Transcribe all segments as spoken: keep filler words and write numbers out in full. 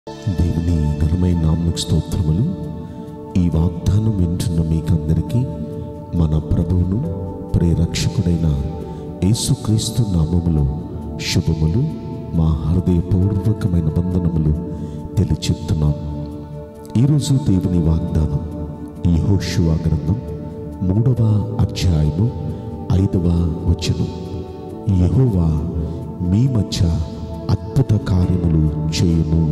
దేవుని ఘనమైన నామమునకు స్తోత్రములు. ఈ వాగ్దానం వింటున్న మీకందరికీ మన ప్రభువును ప్రియరక్షకుడైన యేసుక్రీస్తు నామములో శుభములు, మా హృదయపూర్వకమైన వందనములు తెలియచెప్తున్నాం. ఈరోజు దేవుని వాగ్దానం యెహోషువ గ్రంథం మూడవ అధ్యాయము ఐదవ వచనం. యెహోవా మీ మధ్య అద్భుత కార్యములు చేయును.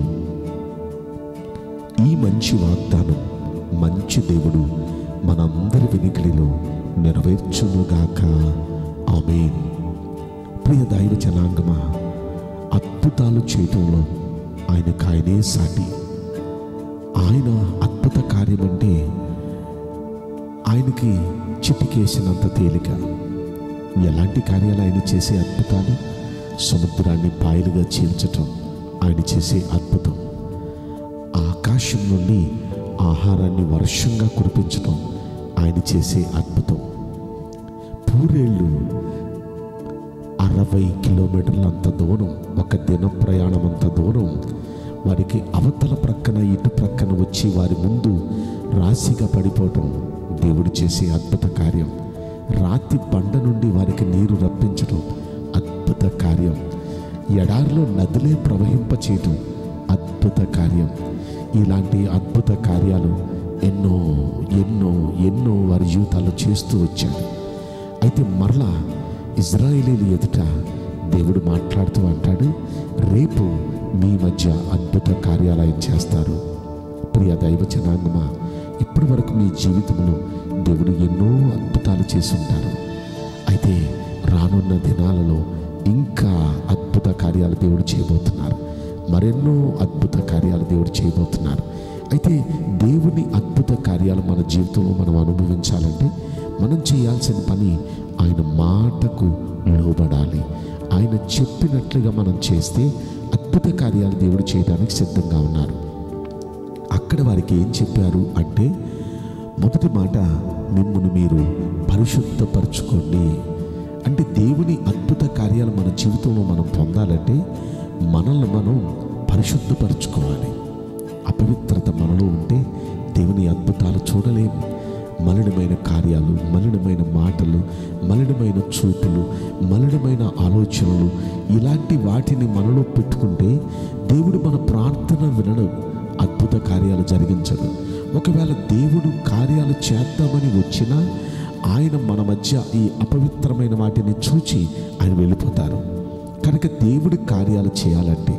ఈ మంచి వాగ్దానం మంచి దేవుడు మనందరి వెనుకలిలో నెరవేర్చునుగాక. ఆమేన్. ప్రియ దైవ జనాంగమా, అద్భుతాలు చేయటంలో ఆయనకు ఆయనే సాటి. ఆయన అద్భుత కార్యం అంటే ఆయనకి చిటికేసినంత తేలిక. ఎలాంటి కార్యాలు ఆయన చేసే అద్భుతాలు? సముద్రాన్ని పాయలుగా చీల్చటం ఆయన చేసే అద్భుతం. ఆకాశం నుండి ఆహారాన్ని వర్షంగా కురిపించడం ఆయన చేసే అద్భుతం. పూరేళ్ళు అరవై కిలోమీటర్లంత దూరం, ఒక దిన ప్రయాణం అంత దూరం వారికి అవతల ప్రక్కన ఇటు ప్రక్కన వచ్చి వారి ముందు రాశిగా పడిపోవటం దేవుడు చేసే అద్భుత కార్యం. రాతి బండ నుండి వారికి నీరు రప్పించడం అద్భుత కార్యం. ఎడారిలో నదులే ప్రవహింపచేయటం అద్భుత కార్యం. ఇలాంటి అద్భుత కార్యాలు ఎన్నో ఎన్నో ఎన్నో వారి జీవితాల్లో చేస్తూ వచ్చాడు. అయితే మరలా ఇజ్రాయేలీల ఎదుట దేవుడు మాట్లాడుతూ అంటాడు, రేపు మీ మధ్య అద్భుత కార్యాలు ఆయన చేస్తారు. ప్రియ దైవ జనాంగమా, ఇప్పటి వరకు మీ జీవితంలో దేవుడు ఎన్నో అద్భుతాలు చేసి ఉంటారు. అయితే రానున్న దినాలలో ఇంకా అద్భుత కార్యాలు దేవుడు చేయబోతున్నారు. మరెన్నో అద్భుత కార్యాలు దేవుడు చేయబోతున్నారు. అయితే దేవుని అద్భుత కార్యాలు మన జీవితంలో మనం అనుభవించాలంటే మనం చేయాల్సిన పని ఆయన మాటకు లోబడాలి. ఆయన చెప్పినట్లుగా మనం చేస్తే అద్భుత కార్యాలు దేవుడు చేయడానికి సిద్ధంగా ఉన్నారు. అక్కడ వారికి ఏం చెప్పారు అంటే, మొదటి మాట, మిమ్మును మీరు పరిశుద్ధపరచుకోండి. అంటే దేవుని అద్భుత కార్యాలు మన జీవితంలో మనం పొందాలంటే మనల్ని మనం పరిశుద్ధపరచుకోవాలి. అపవిత్రత మనలో ఉంటే దేవుని అద్భుతాలు చూడలేము. మలినమైన కార్యాలు, మలినమైన మాటలు, మలినమైన చూపులు, మలినమైన ఆలోచనలు, ఇలాంటి వాటిని మనలో పెట్టుకుంటే దేవుడు మన ప్రార్థన వినడు, అద్భుత కార్యాలు జరిగించడు. ఒకవేళ దేవుడు కార్యాలు చేద్దామని వచ్చినా ఆయన మన మధ్య ఈ అపవిత్రమైన వాటిని చూచి ఆయన వెళ్ళిపోతారు. కనుక దేవుడి కార్యాలు చేయాలంటే,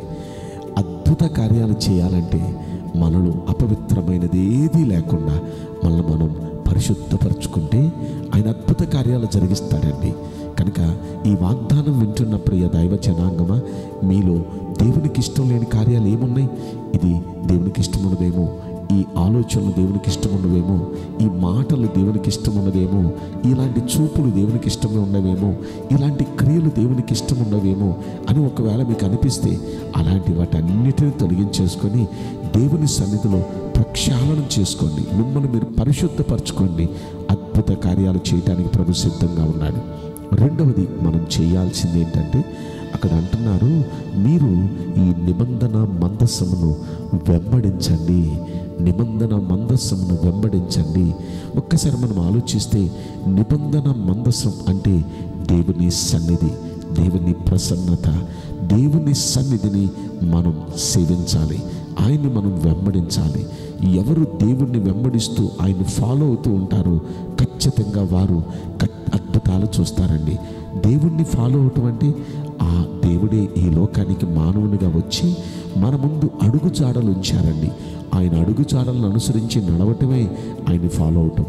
అద్భుత కార్యాలు చేయాలంటే మనలో అపవిత్రమైనది ఏదీ లేకుండా మనల్ని మనం పరిశుద్ధపరచుకుంటే ఆయన అద్భుత కార్యాలు జరిగిస్తాడండి. కనుక ఈ వాగ్దానం వింటున్న ప్రియ దైవ జనాంగమా, మీలో దేవునికి ఇష్టం లేని కార్యాలు ఏమున్నాయి? ఇది దేవునికి ఇష్టం ఉన్నదేమో, ఈ ఆలోచనలు దేవునికి ఇష్టం ఉన్నవేమో, ఈ మాటలు దేవునికి ఇష్టం ఉన్నదేమో, ఇలాంటి చూపులు దేవునికి ఇష్టమే ఉన్నవేమో, ఇలాంటి క్రియలు దేవునికి ఇష్టం ఉన్నవేమో అని ఒకవేళ మీకు అనిపిస్తే అలాంటి వాటన్నిటిని తొలగించేసుకొని దేవుని సన్నిధిలో ప్రక్షాళనం చేసుకోండి. మిమ్మల్ని మీరు పరిశుద్ధపరచుకోండి. అద్భుత కార్యాలు చేయడానికి ప్రభు సిద్ధంగా ఉన్నాడు. రెండవది మనం చేయాల్సింది ఏంటంటే, అక్కడ అంటున్నారు, మీరు ఈ నిబంధన మందసమును వెంబడించండి. నిబంధన మందసమును వెంబడించండి. ఒక్కసారి మనం ఆలోచిస్తే నిబంధన మందసం అంటే దేవుని సన్నిధి, దేవుని ప్రసన్నత, దేవుని సన్నిధిని మనం సేవించాలి. ఆయన్ని మనం వెంబడించాలి. ఎవరు దేవుణ్ణి వెంబడిస్తూ ఆయన్ని ఫాలో అవుతూ ఉంటారో ఖచ్చితంగా వారు అద్భుతాలు చూస్తారండి. దేవుణ్ణి ఫాలో అవటం అంటే ఆ దేవుడే ఈ లోకానికి మానవునిగా వచ్చి మన ముందు అడుగు జాడలు ఉంచారండి. ఆయన అడుగు జాడలను అనుసరించి నడవటమే ఆయన ఫాలో అవటం.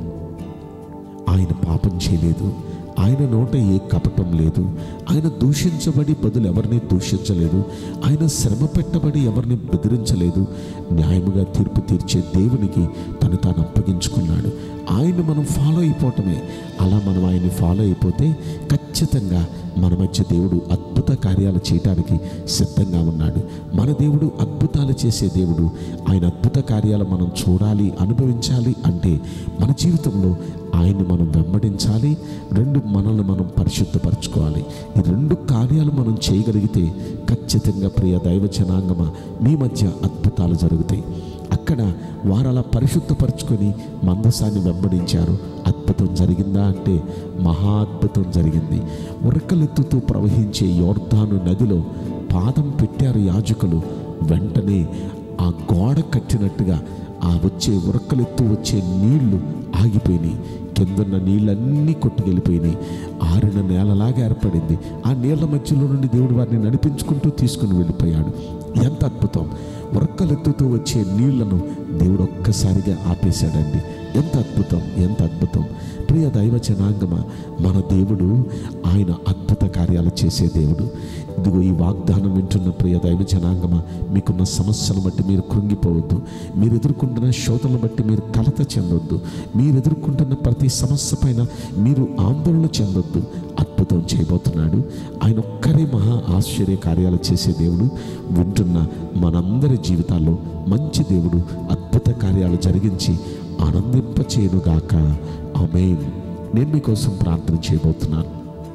ఆయన పాపం చేయలేదు, ఆయన నోట ఏ కపటం లేదు, ఆయన దూషించబడి బదులు ఎవరిని దూషించలేదు, ఆయన శ్రమ పెట్టబడి ఎవరిని బెదిరించలేదు. న్యాయముగా తీర్పు తీర్చే దేవునికి తను తాను అప్పగించుకున్నాడు. ఆయన్ని మనం ఫాలో అయిపోవటమే. అలా మనం ఆయన్ని ఫాలో అయిపోతే ఖచ్చితంగా మన మధ్య దేవుడు అద్భుత కార్యాలు చేయడానికి సిద్ధంగా ఉన్నాడు. మన దేవుడు అద్భుతాలు చేసే దేవుడు. ఆయన అద్భుత కార్యాలు మనం చూడాలి, అనుభవించాలి అంటే మన జీవితంలో ఆయన్ని మనం వెంబడించాలి, రెండు మనల్ని మనం పరిశుద్ధపరచుకోవాలి. ఈ రెండు కార్యాలు మనం చేయగలిగితే ఖచ్చితంగా ప్రియ దైవ జనాంగమా మీ మధ్య అద్భుతాలు జరుగుతాయి. అక్కడ వారు అలా పరిశుద్ధపరచుకొని మందసాన్ని వెంబడించారు. అద్భుతం జరిగిందా అంటే మహా అద్భుతం జరిగింది. ఉరకలెత్తుతూ ప్రవహించే యోర్దాను నదిలో పాదం పెట్టారు యాజకులు. వెంటనే ఆ గోడ కట్టినట్టుగా ఆ వచ్చే ఉరకలెత్తు వచ్చే నీళ్లు ఆగిపోయినాయి. కిందన్న నీళ్ళన్నీ కొట్టుకెళ్ళిపోయినాయి. ఆరిన నేలలాగా ఏర్పడింది. ఆ నీళ్ల మధ్యలో నుండి దేవుడు వారిని నడిపించుకుంటూ తీసుకుని వెళ్ళిపోయాడు. ఎంత అద్భుతం! ఉరకలెత్తుతూ వచ్చే నీళ్లను దేవుడు ఒక్కసారిగా ఆపేశాడండి. ఎంత అద్భుతం, ఎంత అద్భుతం! ప్రియ దైవ జనాంగమా, మన దేవుడు ఆయన అద్భుత కార్యాలు చేసే దేవుడు. ఇదిగో ఈ వాగ్దానం వింటున్న ప్రియ దైవ జనాంగమా, మీకున్న సమస్యలను బట్టి మీరు కృంగిపోవద్దు. మీరు ఎదుర్కొంటున్న శోధనను బట్టి మీరు కలత చెందొద్దు. మీరు ఎదుర్కొంటున్న ప్రతి సమస్య పైన మీరు ఆందోళన చెందొద్దు. అద్భుతం చేయబోతున్నాడు ఆయన. ఒక్కరే మహా ఆశ్చర్య కార్యాలు చేసే దేవుడు. వింటున్న మనందరి జీవితాల్లో మంచి దేవుడు అద్భుత కార్యాలు జరిగించి ఆనందింపచేయునుగాక. ఆమేన్. నేను మీకోసం ప్రార్థన చేయబోతున్నాను.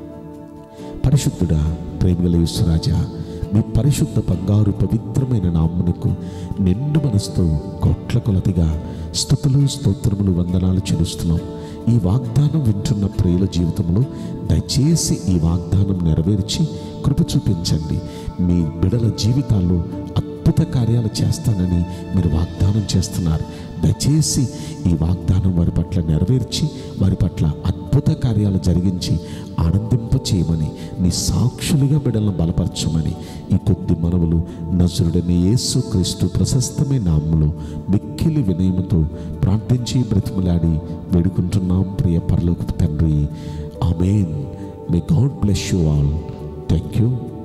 పరిశుద్ధుడా, ప్రేమగల యేసురాజా, మీ పరిశుద్ధ బంగారు పవిత్రమైన నామమునకు నిండు మనసుతో కోట్ల కొలదిగా స్తుతులు స్తోత్రములు వందనాలు చెల్లిస్తున్నాం. ఈ వాగ్దానం వింటున్న ప్రియుల జీవితంలో దయచేసి ఈ వాగ్దానం నెరవేర్చి కృప చూపించండి. మీ బిడల జీవితాల్లో అద్భుత కార్యాలు చేస్తానని మీరు వాగ్దానం చేస్తున్నారు. దయచేసి ఈ వాగ్దానం వారి పట్ల నెరవేర్చి వారి పట్ల అద్భుత కార్యాలు జరిగించి ఆనందింప చేయమని, నీ సాక్షులుగా బిడ్డలను బలపరచమని ఈ కొద్ది మనవులు నజరుడైన యేసు క్రీస్తు ప్రశస్తమైన నామములో మిక్కిలి వినయముతో ప్రార్థించి బ్రతిమలాడి వేడుకుంటున్నాం ప్రియ పరలోకపు తండ్రి. Amen. May God bless you all. Thank you.